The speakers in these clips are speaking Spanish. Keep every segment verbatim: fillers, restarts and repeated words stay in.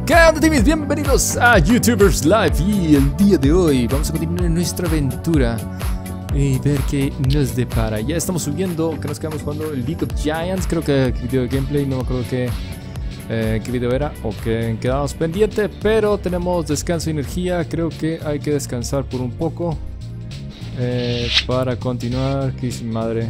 ¿Qué onda, timis? Bienvenidos a YouTubers Live. Y el día de hoy vamos a continuar nuestra aventura y ver qué nos depara. Ya estamos subiendo, que nos quedamos jugando League of Giants. Creo que video de gameplay, no me acuerdo qué, eh, qué video era o que quedábamos pendiente. Pero tenemos descanso y energía. Creo que hay que descansar por un poco eh, para continuar. ¿Qué dice mi madre?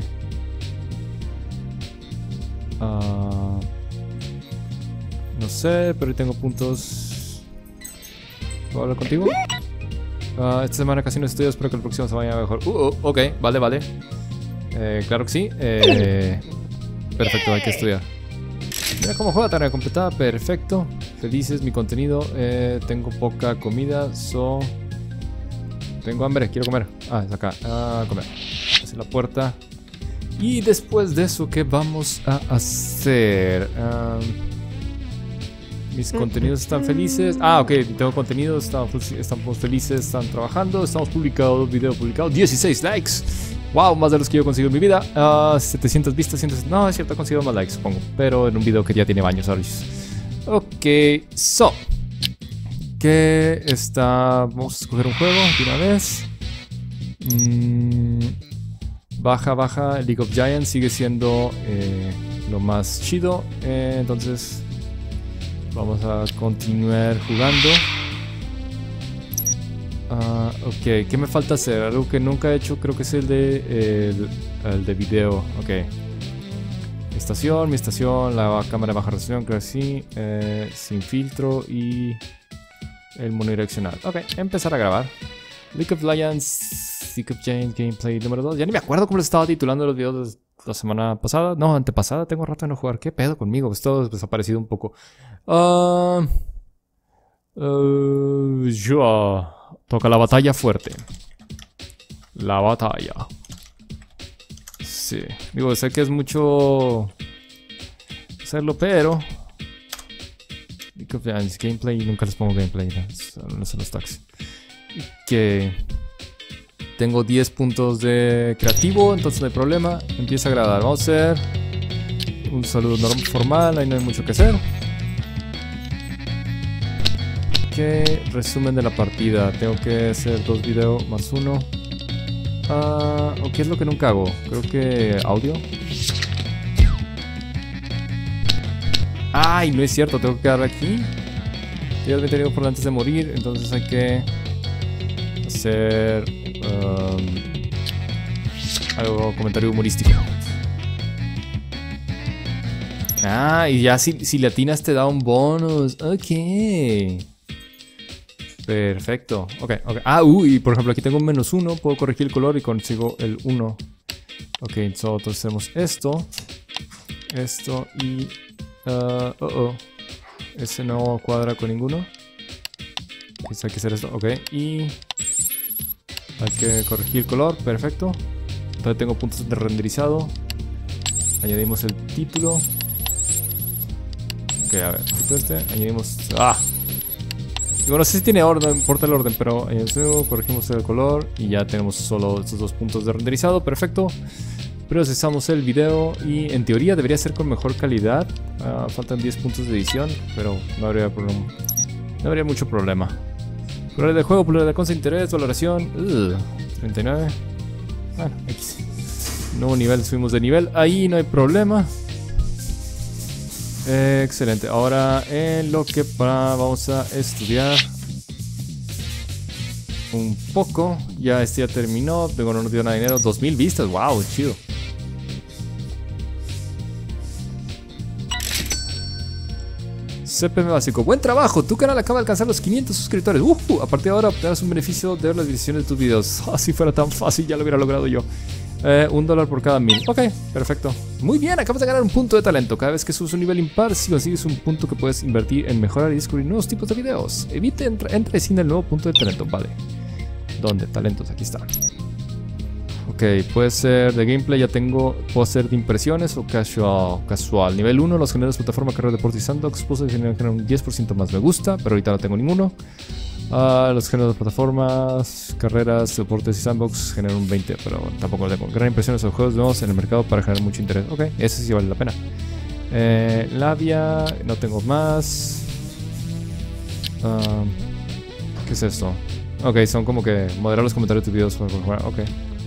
Ah... Uh, No sé, pero tengo puntos. ¿Puedo hablar contigo? Uh, esta semana casi no estudio, espero que el próximo se vaya mejor. Uh, uh, ok, vale, vale. Eh, claro que sí. Eh, perfecto, hay que estudiar. Mira cómo juega, tarea completada, perfecto. Felices, mi contenido. Eh, tengo poca comida, so... Tengo hambre, quiero comer. Ah, es acá. Ah, comer. Hacia la puerta. Y después de eso, ¿qué vamos a hacer? Um, Mis contenidos están felices. Ah, ok, tengo contenidos, estamos, estamos felices, están trabajando. Estamos publicados, video publicado, dieciséis likes. Wow, más de los que yo consigo en mi vida. uh, setecientas vistas, ciento sesenta. No, es cierto, he conseguido más likes, supongo. Pero en un video que ya tiene años ahora. Ok, so ¿qué está? Vamos a escoger un juego de una vez. mm, Baja, baja. League of Giants sigue siendo eh, lo más chido. eh, Entonces vamos a continuar jugando. Uh, ok, ¿qué me falta hacer? Algo que nunca he hecho, creo que es el de el, el de video. Ok. Mi estación, mi estación, la cámara de baja resolución, creo que sí. Eh, sin filtro y el monodireccional. Ok, empezar a grabar. League of Legends, League of Giants gameplay número dos. Ya ni me acuerdo cómo les estaba titulando los videos la semana pasada. No, antepasada. Tengo rato de no jugar. ¿Qué pedo conmigo? Pues todo desaparecido un poco. Uh, uh, yo toca la batalla fuerte. La batalla. Sí. Digo, sé que es mucho hacerlo, pero gameplay, nunca les pongo gameplay. No son los tags. Que tengo diez puntos de creativo, entonces no hay problema. Empieza a agradar. Vamos a hacer un saludo normal, formal. Ahí no hay mucho que hacer. Resumen de la partida. Tengo que hacer dos videos más uno. Uh, ¿O qué es lo que nunca hago? Creo que audio. Ay, no es cierto. Tengo que quedar aquí. Ya me he tenido por antes de morir. Entonces hay que hacer um, algo, comentario humorístico. Ah, y ya si, si le atinas te da un bonus. Ok. Perfecto. Ok, ok. Ah, uy, por ejemplo, aquí tengo un menos uno. Puedo corregir el color y consigo el uno. Ok, so, entonces hacemos esto. Esto y... Uh, oh, oh. Ese no cuadra con ninguno. Hay que hacer esto. Ok, y... hay que corregir el color. Perfecto. Entonces tengo puntos de renderizado. Añadimos el título. Ok, a ver. Este. Añadimos... ¡Ah! Digo, no sé si tiene orden, importa el orden, pero en eso corregimos el color y ya tenemos solo estos dos puntos de renderizado. Perfecto. Procesamos el video y en teoría debería ser con mejor calidad. Uh, faltan diez puntos de edición, pero no habría, problema, no habría mucho problema. Popularidad del juego, popularidad de cosa, interés, valoración. Uh, treinta y nueve. Bueno, X. Nuevo nivel, subimos de nivel. Ahí no hay problema. Eh, excelente. Ahora en lo que para, vamos a estudiar un poco. Ya este ya terminó. Tengo no nos dio nada de dinero. dos mil vistas. Wow, chido. C P M básico. Buen trabajo. Tu canal acaba de alcanzar los quinientos suscriptores. Uh, a partir de ahora obtendrás un beneficio de ver las ediciones de tus videos. Oh, si fuera tan fácil ya lo hubiera logrado yo. Eh, un dólar por cada mil. Ok, perfecto. Muy bien, acabas de ganar un punto de talento. Cada vez que subes un nivel impar, si consigues un punto que puedes invertir en mejorar y descubrir nuevos tipos de videos. Evite entre, entre sin el nuevo punto de talento. Vale. ¿Dónde? Talentos, aquí está. Ok, puede ser de gameplay. Ya tengo. Puedo hacer de impresiones o casual. Casual. Nivel uno, los generadores de plataforma, carrera, deporte y sandbox. Puedo generar un diez por ciento más me gusta, pero ahorita no tengo ninguno. Uh, los géneros de plataformas, carreras, deportes y sandbox generan un veinte, pero tampoco lo tengo. Gran impresiones de juegos nuevos en el mercado para generar mucho interés. Ok, ese sí vale la pena. Eh, labia, no tengo más. Uh, ¿Qué es esto? Ok, son como que moderar los comentarios de tus videos para jugar. Ok. Uh,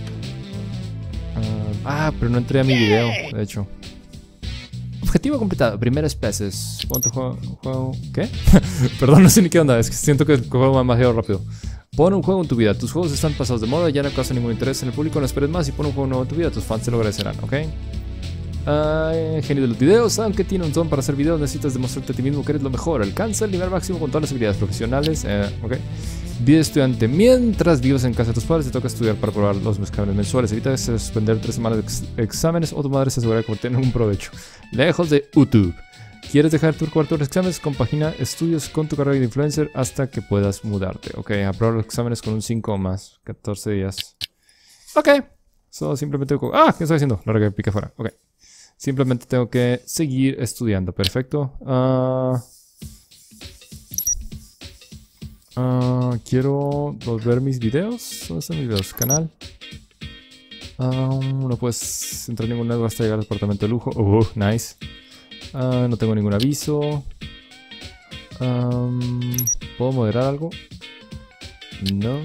ah, pero no entré a mi video, de hecho. Objetivo completado. Primeras especies. ¿Cuánto juego? juego? ¿Qué? Perdón, no sé ni qué onda. Es que siento que el juego va demasiado rápido. Pon un juego en tu vida. Tus juegos están pasados de moda, ya no causan ningún interés en el público. No esperes más y pon un juego nuevo en tu vida. Tus fans te lo agradecerán, ¿ok? Uh, genio de los videos. Aunque tiene un don para hacer videos, necesitas demostrarte a ti mismo que eres lo mejor. Alcanza el nivel máximo con todas las habilidades profesionales. Eh, ¿ok? Vida de estudiante. Mientras vivas en casa de tus padres, te toca estudiar para probar los exámenes mensuales. Evita suspender tres semanas de ex exámenes o tu madre se asegura de convertir en un provecho. Lejos de YouTube. ¿Quieres dejar tu cuarto los exámenes? Compagina estudios con tu carrera de influencer hasta que puedas mudarte. Ok, aprobar los exámenes con un cinco o más. catorce días. Ok. So, simplemente... Ah, ¿qué estoy haciendo? La que pique fuera. Ok. Simplemente tengo que seguir estudiando. Perfecto. Uh, uh, quiero volver mis videos. ¿Dónde están mis videos? Canal. Um, no puedes entrar en ningún lado hasta llegar al departamento de lujo. Uh, nice. Uh, no tengo ningún aviso. Um, ¿Puedo moderar algo? No.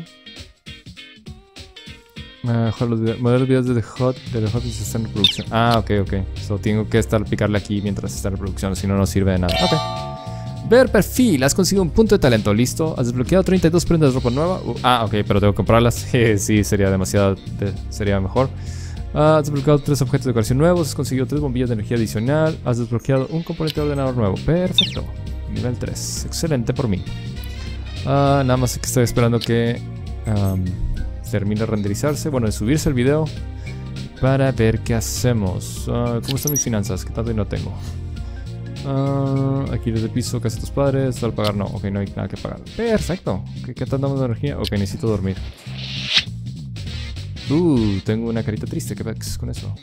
Uh, los videos, moderar los videos de The Hot, de The Hot y están en producción. Ah, ok, ok. So, tengo que estar picarle aquí mientras está en producción, si no, no sirve de nada. Ok. Ver perfil. Has conseguido un punto de talento. Listo. Has desbloqueado treinta y dos prendas de ropa nueva. Uh, ah, ok, pero tengo que comprarlas. Sí, sería demasiado. De, sería mejor. Uh, has desbloqueado tres objetos de decoración nuevos. Has conseguido tres bombillas de energía adicional. Has desbloqueado un componente de ordenador nuevo. Perfecto. Nivel tres. Excelente por mí. Uh, nada más que estoy esperando que um, termine de renderizarse. Bueno, de subirse el video. Para ver qué hacemos. Uh, ¿Cómo están mis finanzas? ¿Qué tanto no tengo? Uh, aquí desde el piso, casa de tus padres. Al pagar, no. Ok, no hay nada que pagar. Perfecto. ¿Qué, qué tanto damos de energía? Ok, necesito dormir. Uh, tengo una carita triste. ¿Qué ves con eso?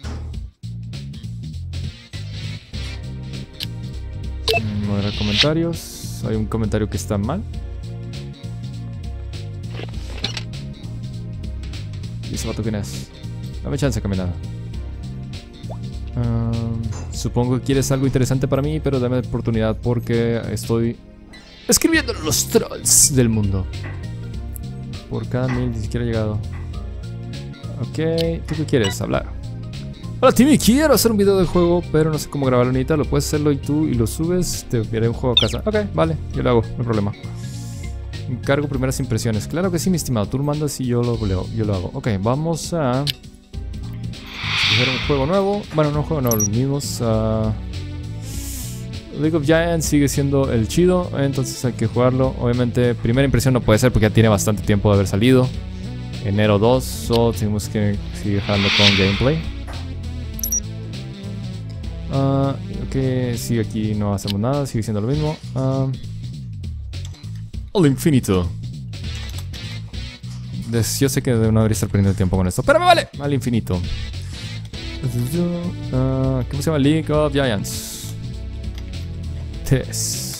Moderar comentarios. Hay un comentario que está mal. ¿Y ese vato quién es? Dame chance, caminada. Um, supongo que quieres algo interesante para mí, pero dame oportunidad porque estoy escribiendo los trolls del mundo. Por cada mil ni siquiera he llegado. Ok, ¿tú qué quieres? Hablar. Hola Timmy, quiero hacer un video del juego, pero no sé cómo grabarlo ahorita. Lo puedes hacerlo y tú y lo subes. Te enviaré un juego a casa. Ok, vale, yo lo hago, no hay problema. Encargo primeras impresiones. Claro que sí, mi estimado. Tú lo mandas y yo lo leo, yo lo hago. Ok, vamos a hacer un juego nuevo. Bueno, no un juego nuevo, los mismos. Uh, League of Giants sigue siendo el chido, entonces hay que jugarlo. Obviamente, primera impresión no puede ser porque ya tiene bastante tiempo de haber salido. Enero dos, so tenemos que seguir dejando con gameplay. Uh, ok, sí, aquí no hacemos nada, sigue siendo lo mismo. Uh, al infinito. Des, yo sé que no debería estar perdiendo tiempo con esto, pero me vale. Al infinito. Uh, ¿Cómo se llama? League of Giants tres.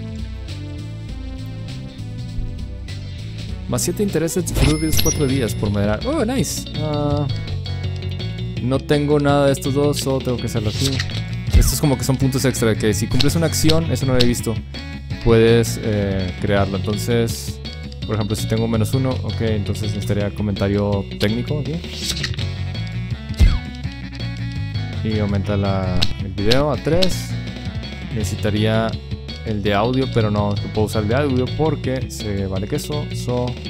Más siete intereses de cuatro días por moderar. Oh, nice. Uh, no tengo nada de estos dos, solo tengo que hacerlo aquí. Estos como que son puntos extra, que si cumples una acción, eso no lo he visto, puedes eh, crearlo. Entonces, por ejemplo, si tengo menos uno, ok, entonces necesitaría comentario técnico aquí. Y aumenta la, el video a tres. Necesitaría el de audio, pero no puedo usar el de audio porque se vale queso. So, um,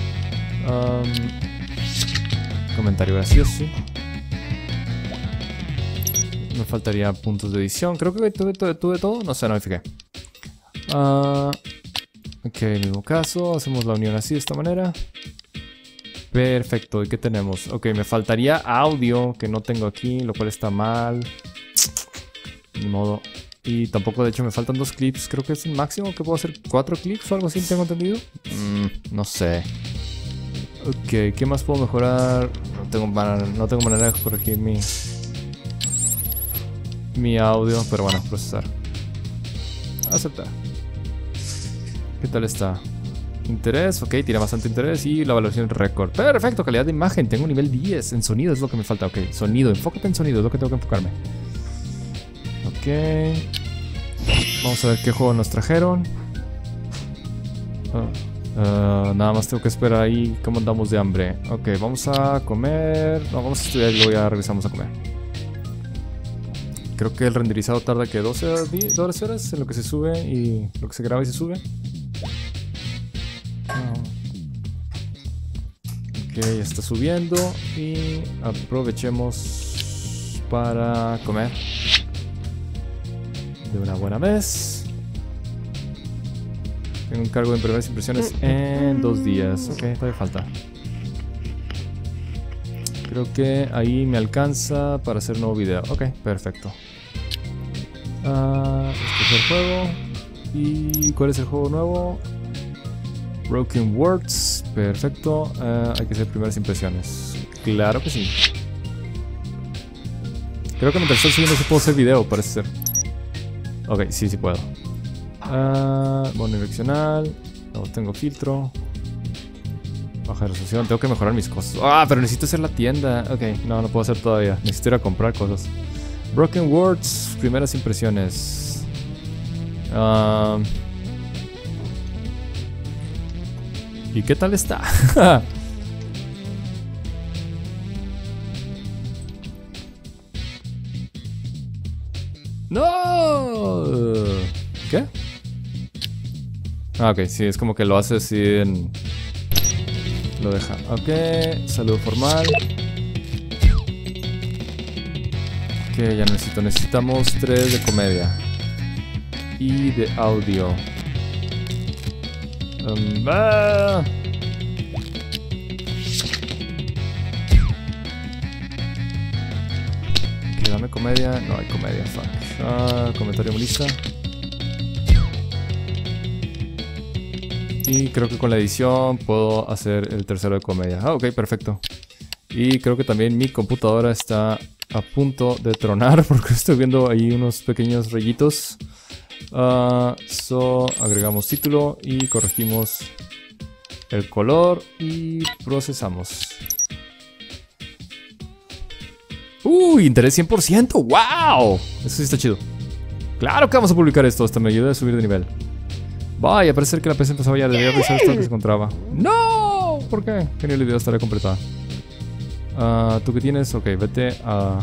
comentario gracioso. Me faltaría puntos de edición. Creo que tuve, tuve, tuve todo. No sé, no me fijé. Uh, ok, en el mismo caso. Hacemos la unión así, de esta manera. Perfecto. ¿Y qué tenemos? Ok, me faltaría audio que no tengo aquí, lo cual está mal. Ni modo. Y tampoco, de hecho, me faltan dos clips. Creo que es el máximo que puedo hacer. Cuatro clips o algo así, tengo entendido. Mm, no sé. Ok, ¿qué más puedo mejorar? No tengo, manera, no tengo manera de corregir mi, mi audio, pero bueno, procesar. Aceptar. ¿Qué tal está? Interés, ok, tiene bastante interés. Y la evaluación récord. Perfecto, calidad de imagen. Tengo nivel diez. En sonido es lo que me falta. Ok, sonido, enfócate en sonido, es lo que tengo que enfocarme. Ok. Vamos a ver qué juego nos trajeron. Oh. Uh, nada más tengo que esperar ahí. ¿Cómo andamos de hambre? Ok, vamos a comer. No, vamos a estudiar y luego ya regresamos a comer. Creo que el renderizado tarda que doce horas en lo que se sube y lo que se graba y se sube. Oh. Ok, ya está subiendo y aprovechemos para comer de una buena vez. Tengo un cargo de primeras impresiones en dos días. Ok, todavía falta. Creo que ahí me alcanza para hacer un nuevo video. Ok, perfecto. Uh, este es el juego. ¿Y cuál es el juego nuevo? Broken Words. Perfecto. Uh, hay que hacer primeras impresiones. Claro que sí. Creo que mientras estoy subiendo sí puedo hacer video, parece ser. Ok, sí, sí puedo. Uh, Monodireccional. No tengo filtro. Baja resolución. Tengo que mejorar mis cosas. Ah, pero necesito hacer la tienda. Ok, no, no puedo hacer todavía. Necesito ir a comprar cosas. Broken Words. Primeras impresiones. Uh, ¿Y qué tal está? ¡No! ¿Qué? Ah, ok, sí, es como que lo hace así en... Lo deja. Ok, saludo formal. Ok, ya necesito. Necesitamos tres de comedia. Y de audio. Um, ah. Ok, dame comedia. No hay comedia, fuck. Ah, comentario lista. Y creo que con la edición puedo hacer el tercero de comedia. Ah, ok, perfecto. Y creo que también mi computadora está a punto de tronar porque estoy viendo ahí unos pequeños rayitos. Uh, so, agregamos título y corregimos el color y procesamos. ¡Uy! Interés cien por ciento. ¡Wow! Eso sí está chido. Claro que vamos a publicar esto. Hasta me ayuda a subir de nivel. Vaya, parece que la P C empezaba ya. Debería revisar esto que se encontraba. ¡No! ¿Por qué? Genial, el video estará completada. Uh, ¿Tú qué tienes? Ok, vete a...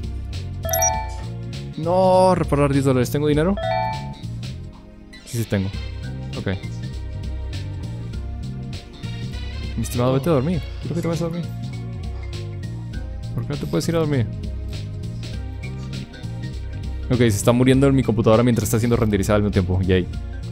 No, reparar diez dólares. ¿Tengo dinero? Sí, sí tengo. Ok. Mi estimado, vete a dormir. Creo que te vas a dormir. ¿Por qué no te puedes ir a dormir? Ok, se está muriendo en mi computadora mientras está siendo renderizada al mismo tiempo. Yay.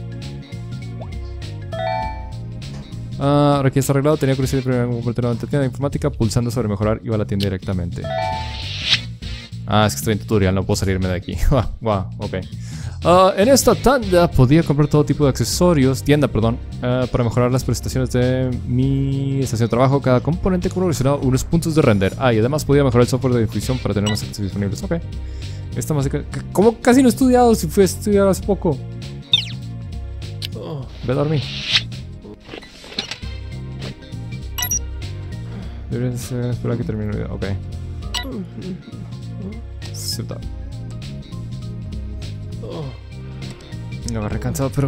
Uh, ahora que ya está arreglado, tenía curiosidad de primero completar una tienda de informática. Pulsando sobre mejorar, iba a la tienda directamente. Ah, es que estoy en tutorial, no puedo salirme de aquí. Wow, ok. Uh, en esta tanda podía comprar todo tipo de accesorios, tienda, perdón, uh, para mejorar las prestaciones de mi estación de trabajo. Cada componente proporcionaba unos puntos de render. Ah, y además podía mejorar el software de difusión para tener más accesorios disponibles. Ok. Esta más de... ¿Cómo casi no he estudiado si fui a estudiar hace poco? Oh, ve a dormir. Deberías esperar a que termine el video. Ok. Aceptar. Me agarré cansado, pero...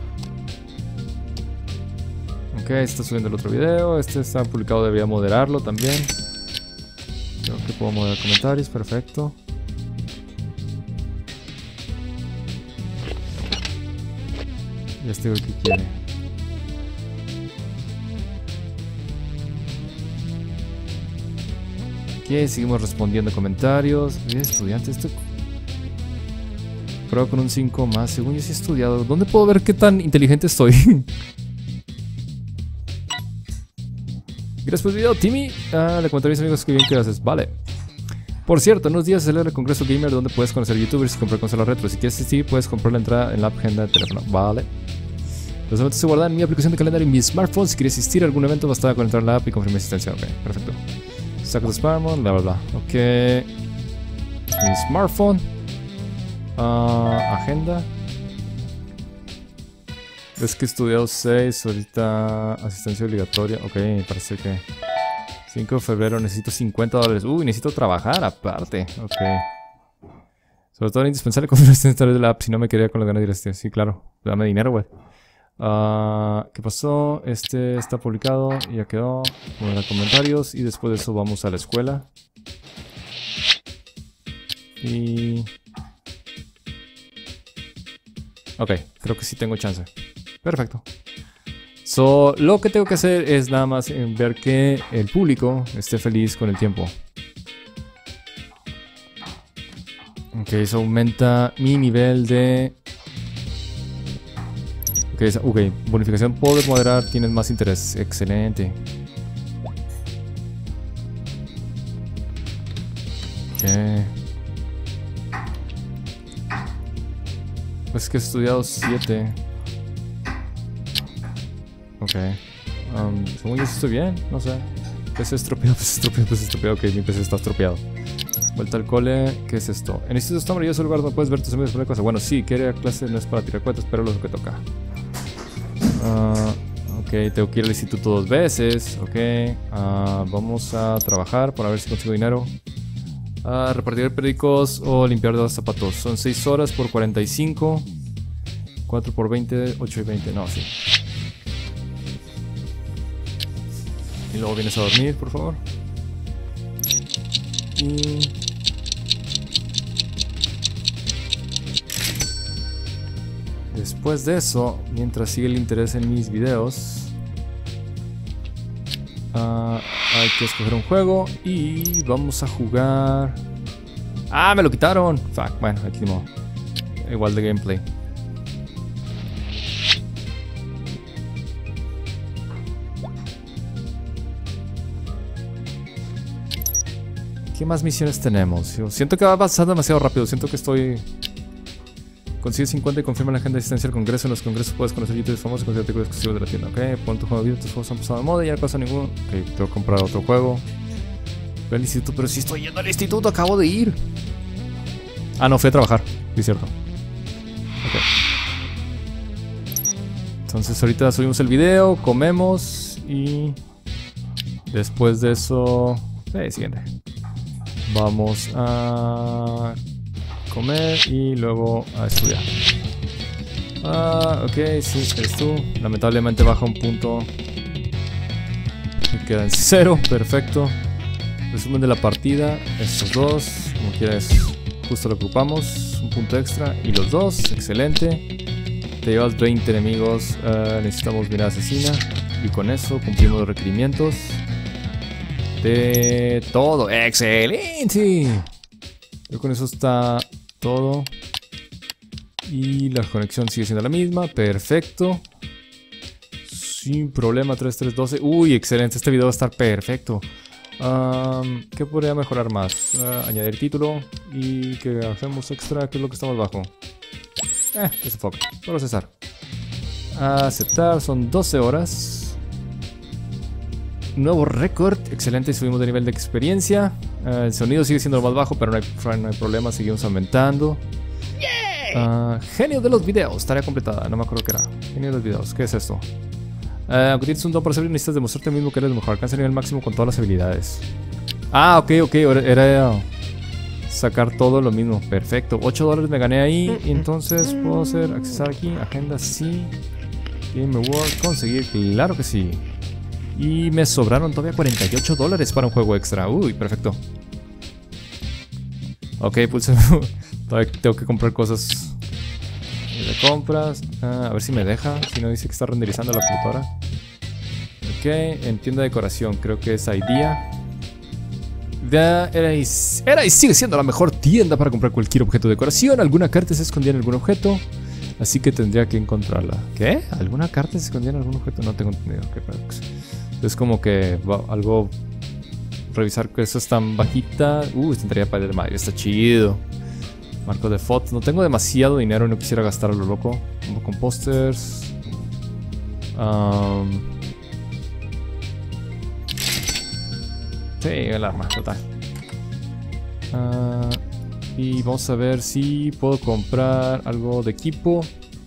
Ok, está subiendo el otro video. Este está publicado, debería moderarlo también. Creo que puedo moderar comentarios, perfecto. Ya estoy que quiere. Ok, seguimos respondiendo comentarios. Bien, estudiante, esto... Prueba con un cinco más. Según yo sí he estudiado. ¿Dónde puedo ver qué tan inteligente estoy? Gracias por el video, Timmy. Ah, le comenté a mis amigos que bien que haces. Vale. Por cierto, en unos días se celebra el Congreso Gamer, donde puedes conocer youtubers y comprar consolas retro. Si quieres asistir, puedes comprar la entrada en la agenda de teléfono. Vale. Los eventos se guardan en mi aplicación de calendario en mi smartphone. Si quieres asistir a algún evento, basta con entrar en la app y confirmar asistencia. Ok, perfecto. Saco de smartphone, bla bla bla. Ok. Mi smartphone. Uh, agenda. Es que he estudiado seis. Ahorita asistencia obligatoria. Ok, me parece que cinco de febrero necesito cincuenta dólares. Uy, necesito trabajar aparte. Ok. Sobre todo era indispensable comprar este de la app. Si no me quería con las ganas de ir a este. Sí, claro. Dame dinero, güey. Uh, ¿Qué pasó? Este está publicado, ya quedó. Vamos a dar comentarios y después de eso vamos a la escuela. Y... ok, creo que sí tengo chance. Perfecto. So, lo que tengo que hacer es nada más ver que el público esté feliz con el tiempo. Ok, eso aumenta mi nivel de... Ok, esa- ok, bonificación poder moderar, tienes más interés. Excelente. Ok. Pues que he estudiado siete. Ok. Um, según yo sí estoy bien, no sé. P C estropeado, P C estropeado, P C estropeado. Ok, mi P C está estropeado. Vuelta al cole, ¿qué es esto? En Instituto está maravilloso el lugar donde puedes ver tus amigos por la cosa. Bueno, sí, que ir a clase no es para tirar cuentas, pero lo que toca. Uh, ok, tengo que ir al instituto dos veces. Ok, uh, vamos a trabajar para ver si consigo dinero. Uh, repartir periódicos o limpiar los zapatos. Son seis horas por cuarenta y cinco. cuatro por veinte, ocho y veinte. No, sí. Y luego vienes a dormir, por favor. Y... después de eso, mientras sigue el interés en mis videos, uh, hay que escoger un juego y vamos a jugar... ¡Ah, me lo quitaron! Fuck, bueno, aquí no. Igual de gameplay. ¿Qué más misiones tenemos? Yo siento que va pasando demasiado rápido. Siento que estoy... consigue cincuenta y confirma la agenda de asistencia al congreso. En los congresos puedes conocer youtubers famosos y conseguir artículos exclusivos de la tienda. Ok, pon tu juego de vida. Tus juegos han pasado de moda y ya no pasa ninguno. Ok, tengo que comprar otro juego. Voy al instituto, pero si estoy yendo al instituto, acabo de ir. Ah, no, fui a trabajar. Sí, es cierto. Ok. Entonces ahorita subimos el video, comemos y... después de eso... Eh, siguiente. Vamos a comer y luego a estudiar. Ah, ok, sí, eres tú. Lamentablemente baja un punto. Me queda en cero, perfecto. Resumen de la partida. Estos dos, como quieras, justo lo ocupamos. Un punto extra y los dos, excelente. Te llevas veinte enemigos. Uh, necesitamos mirada asesina. Y con eso cumplimos los requerimientos de todo. ¡Excelente! Creo que con eso está todo. Y la conexión sigue siendo la misma. Perfecto. Sin problema. tres tres doce. Uy, excelente. Este video va a estar perfecto. Um, ¿Qué podría mejorar más? Uh, añadir título. ¿Y qué hacemos extra? ¿Qué es lo que estamos bajo? Eh, ese foco. Procesar. Aceptar. Son doce horas. Nuevo récord, excelente, subimos de nivel de experiencia. Uh, el sonido sigue siendo lo más bajo, pero no hay, no hay problema, seguimos aumentando. Uh, genio de los videos, tarea completada, no me acuerdo qué era. Genio de los videos, ¿qué es esto? Uh, aunque tienes un don para servir, necesitas demostrarte mismo que eres mejor. Alcanza el nivel máximo con todas las habilidades. Ah, ok, ok, era sacar todo lo mismo, perfecto. ocho dólares me gané ahí, y entonces puedo hacer, accesar aquí, agenda, sí. Game Award, conseguir, claro que sí. Y me sobraron todavía cuarenta y ocho dólares para un juego extra. Uy, perfecto. Ok, pues todavía tengo que comprar cosas de compras. Ah, a ver si me deja. Si no dice que está renderizando la computadora. Ok, en tienda de decoración. Creo que es Idea. Era y, era y sigue siendo la mejor tienda para comprar cualquier objeto de decoración. Alguna carta se escondía en algún objeto. Así que tendría que encontrarla. ¿Qué? ¿Alguna carta se escondía en algún objeto? No tengo entendido. ¿Qué paradox? Es como que va, algo... revisar que eso es tan bajita. Uh, tendría para de madre. Está chido. Marco de fotos. No tengo demasiado dinero y no quisiera gastar a lo loco. Como con pósters. Um... Sí, el arma, total. Uh... Y vamos a ver si puedo comprar algo de equipo.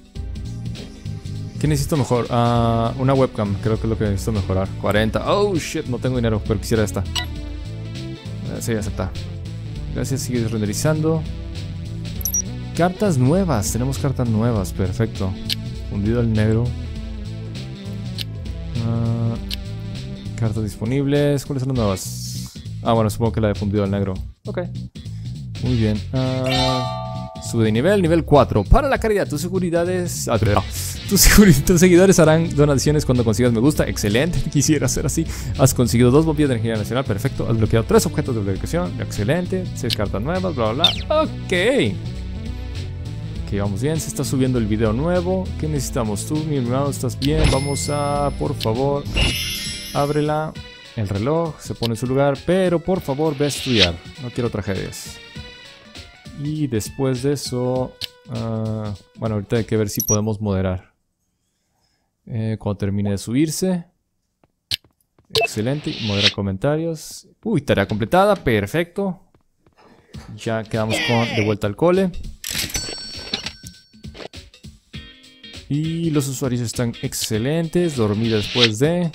¿Qué necesito mejor? Uh, una webcam, creo que es lo que necesito mejorar. cuarenta. Oh shit, no tengo dinero, pero quisiera esta. Uh, sí, aceptar. Gracias, sigue renderizando. Cartas nuevas, tenemos cartas nuevas, perfecto. Fundido al negro. Cartas disponibles. ¿Cuáles son las nuevas? Ah, bueno, supongo que la de fundido al negro. Ok. Muy bien. Uh, sube de nivel, nivel cuatro. Para la caridad, tus seguridades... Ah, no. Tus, tus seguidores harán donaciones cuando consigas me gusta. Excelente, quisiera ser así. Has conseguido dos bombillas de energía nacional. Perfecto. Has bloqueado tres objetos de bloqueación. Excelente. Seis cartas nuevas, bla, bla, bla. Ok. Ok, vamos bien. Se está subiendo el video nuevo. ¿Qué necesitamos? Tú, mi hermano, ¿estás bien? Vamos a, por favor, ábrela. El reloj se pone en su lugar. Pero, por favor, ve a estudiar. No quiero tragedias. Y después de eso... Uh, bueno, ahorita hay que ver si podemos moderar. Eh, cuando termine de subirse. Excelente. Modera comentarios. Uy, tarea completada. Perfecto. Ya quedamos con de vuelta al cole. Y los usuarios están excelentes. Dormí después de...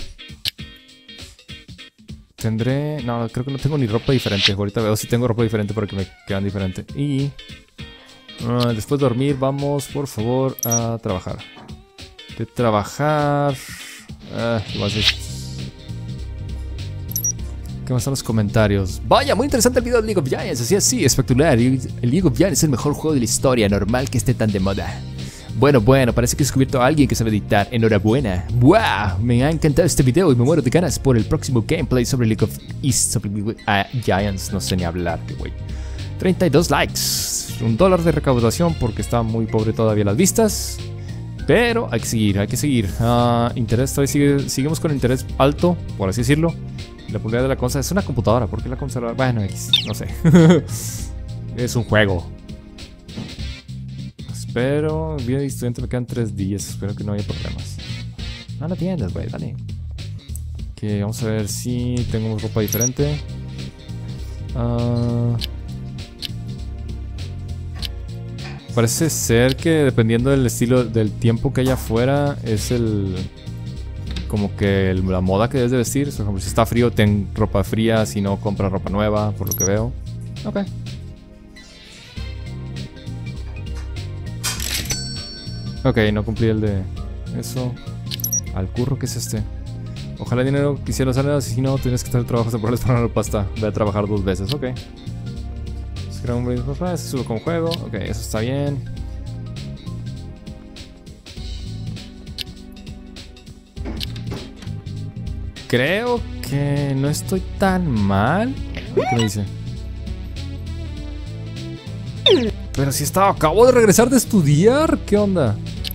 Tendré... No, creo que no tengo ni ropa diferente. Ahorita veo si tengo ropa diferente para que me quedan diferente. Y... Uh, después de dormir, vamos por favor a trabajar. De trabajar... Uh, ¿qué más es? ¿Qué más son los comentarios? Vaya, muy interesante el video de League of Giants. Así es, sí, espectacular. El League of Giants es el mejor juego de la historia. Normal que esté tan de moda. Bueno, bueno, parece que he descubierto a alguien que sabe editar. Enhorabuena. ¡Wow! Me ha encantado este video y me muero de ganas por el próximo gameplay sobre League of sobre, uh, Giants. No sé ni hablar, qué güey. treinta y dos likes. Un dólar de recaudación porque está muy pobre todavía las vistas. Pero hay que seguir, hay que seguir. Uh, interés, todavía sigue, seguimos con interés alto, por así decirlo. La popularidad de la consola es una computadora. ¿Por qué la consola? Bueno, no sé. Es un juego. Espero. Vida de estudiante me quedan tres días. Espero que no haya problemas. No, no tiendas, güey, dale. Ok, vamos a ver si tengo ropa diferente. Ah. Uh, Parece ser que dependiendo del estilo, del tiempo que haya afuera, es el... Como que el, la moda que debes de vestir. Por ejemplo, si está frío, ten ropa fría. Si no, compra ropa nueva, por lo que veo. Ok. Ok, no cumplí el de eso. Al curro, ¿qué es este? Ojalá el dinero quisiera salir, si no, tienes que hacer trabajos temporales para ganar pasta. Voy a trabajar dos veces, ok. Se sube con juego. Ok, eso está bien. Creo que no estoy tan mal. ¿Qué me dice? Pero si estaba, acabo de regresar de estudiar. ¿Qué onda?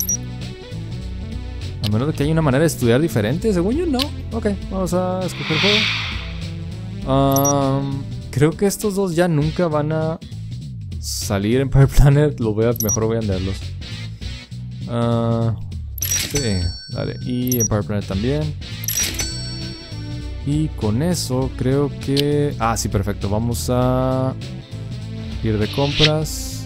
A menos de que haya una manera de estudiar diferente. Según yo, no. Ok, vamos a escoger juego. Um, creo que estos dos ya nunca van a salir en Empire Planet. Lo voy a, mejor voy a venderlos. Uh, sí, dale. Y Empire Planet también. Y con eso creo que... Ah, sí, perfecto. Vamos a ir de compras.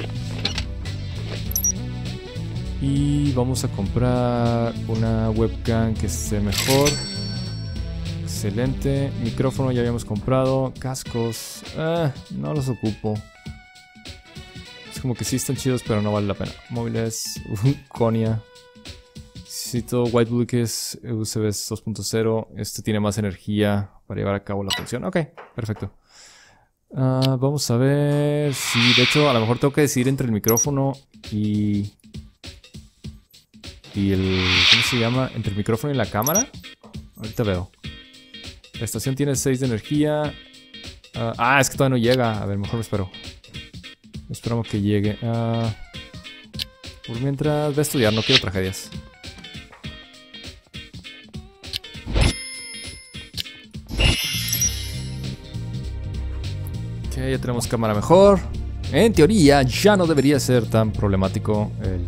Y vamos a comprar una webcam que esté mejor. Excelente. Micrófono ya habíamos comprado. Cascos. Eh, no los ocupo. Es como que sí están chidos, pero no vale la pena. Móviles. Uh, Konya. Necesito White Bluetooth U S B dos punto cero. Este tiene más energía para llevar a cabo la función. Ok, perfecto. Uh, vamos a ver si... De hecho, a lo mejor tengo que decidir entre el micrófono y... Y el... ¿Cómo se llama? Entre el micrófono y la cámara. Ahorita veo. La estación tiene seis de energía. Uh, ah, es que todavía no llega. A ver, mejor me espero. Esperamos que llegue. Uh, por mientras voy a estudiar, no quiero tragedias. Ok, ya tenemos cámara mejor. En teoría ya no debería ser tan problemático el...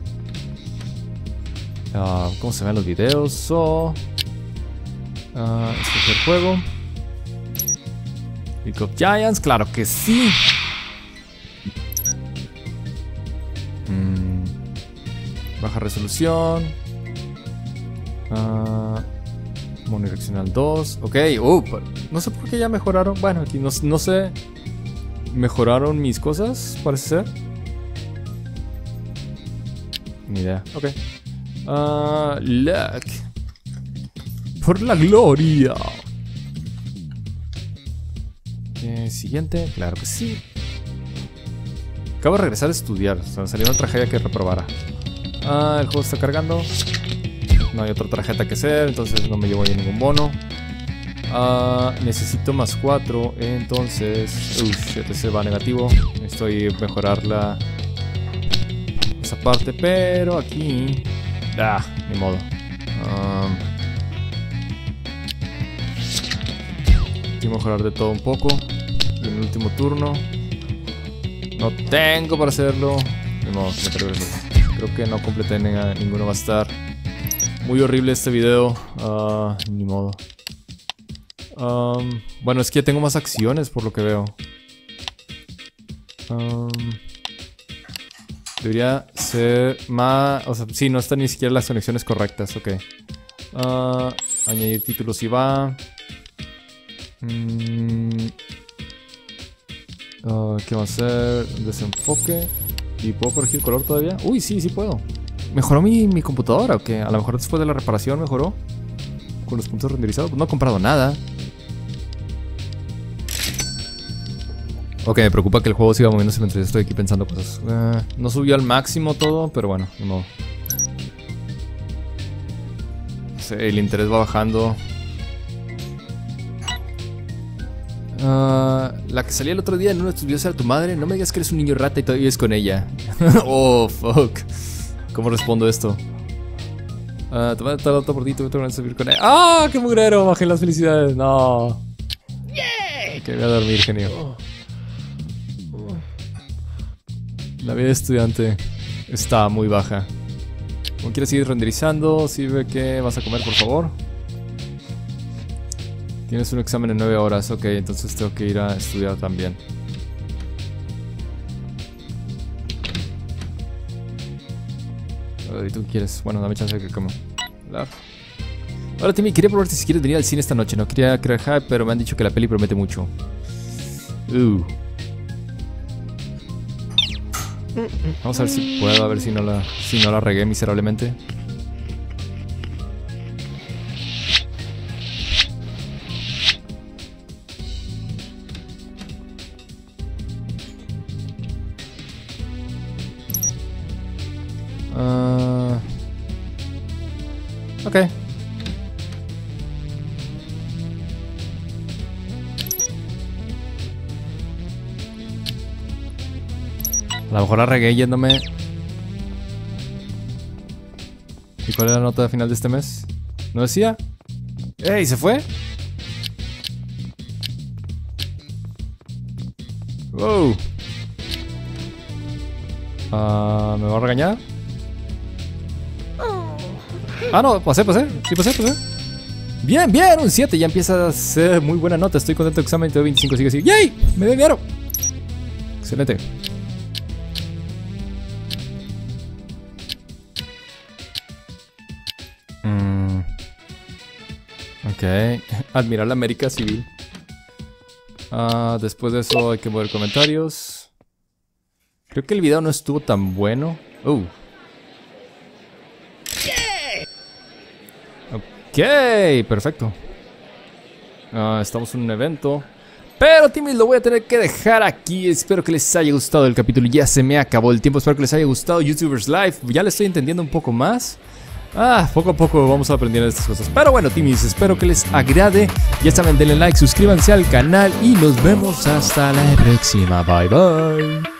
Uh, ¿Cómo se ven los videos? So, uh, escoger juego. League of Giants, claro que sí. Mm, baja resolución. Uh, Monodireccional dos. Ok, uh, no sé por qué ya mejoraron. Bueno, aquí no, no sé. Mejoraron mis cosas, parece ser. Ni idea. Ok. Uh, luck. Por la gloria. Ok, siguiente. Claro que sí. Acabo de regresar a estudiar. O sea, salió una tragedia que reprobara. Ah, el juego está cargando. No hay otra tarjeta que hacer, entonces no me llevo ahí ningún bono. Ah, necesito más cuatro, entonces... Uff, shit, ese va negativo. Estoy mejorar la... esa parte, pero aquí... Ah, ni modo. Um, Hay que mejorar de todo un poco. En el último turno. No tengo para hacerlo. Ni modo, me regreso. Creo que no completé ni, ninguno. Va a estar muy horrible este video. Uh, ni modo. Um, bueno, es que ya tengo más acciones por lo que veo. Um, debería ser más... O sea, sí, no están ni siquiera las conexiones correctas. Ok. Uh, añadir títulos y va. Mm, uh, ¿Qué va a hacer? Desenfoque. ¿Y puedo corregir color todavía? Uy, sí, sí puedo. ¿Mejoró mi, mi computadora o qué? A lo mejor después de la reparación mejoró. Con los puntos renderizados. No he comprado nada. Ok, me preocupa que el juego siga moviéndose mientras estoy aquí pensando cosas. Uh, no subió al máximo todo, pero bueno, de modo. No sé, el interés va bajando. Uh, la que salía el otro día en uno de tus videos era tu madre. No me digas que eres un niño rata y todavía vives con ella. Oh, fuck. ¿Cómo respondo esto? Uh, te voy a dar otro por ti, te voy a subir con ella. ¡Ah! ¡Qué mugrero! Bajé las felicidades. No. Yeah. Que voy a dormir, genio. La vida de estudiante está muy baja. ¿Cómo quieres seguir renderizando? Sirve que vas a comer, por favor. Tienes un examen en nueve horas, ok, entonces tengo que ir a estudiar también. A ver, ¿y tú quieres? Bueno, dame chance de que coma. Claro. Hola Timmy, quería probarte si quieres venir al cine esta noche. No quería crear hype, pero me han dicho que la peli promete mucho. Uh. Vamos a ver si puedo, a ver si no la, si no la regué miserablemente. Uh, ok. A lo mejor la regué yéndome. ¿Y cuál es la nota de final de este mes? ¿No decía? ¡Ey! ¿Se fue? ¡Wow! Uh, ¿Me va a regañar? Ah, no, pasé, pasé. Sí, pasé, pasé. Bien, bien, un siete. Ya empieza a ser muy buena nota. Estoy contento del examen. Te doy veinticinco, sigue así. ¡Yay! Me doy dinero. Excelente. Mm. Ok. Admirar la América Civil. Uh, después de eso hay que mover comentarios. Creo que el video no estuvo tan bueno. Uh. Ok, perfecto. Uh, estamos en un evento. Pero Timmy, lo voy a tener que dejar aquí. Espero que les haya gustado el capítulo. Ya se me acabó el tiempo. Espero que les haya gustado YouTubers Live. Ya le estoy entendiendo un poco más. Ah, poco a poco vamos aprendiendo estas cosas. Pero bueno, Timmys, espero que les agrade. Ya saben, denle like, suscríbanse al canal y nos vemos hasta la próxima. Bye, bye.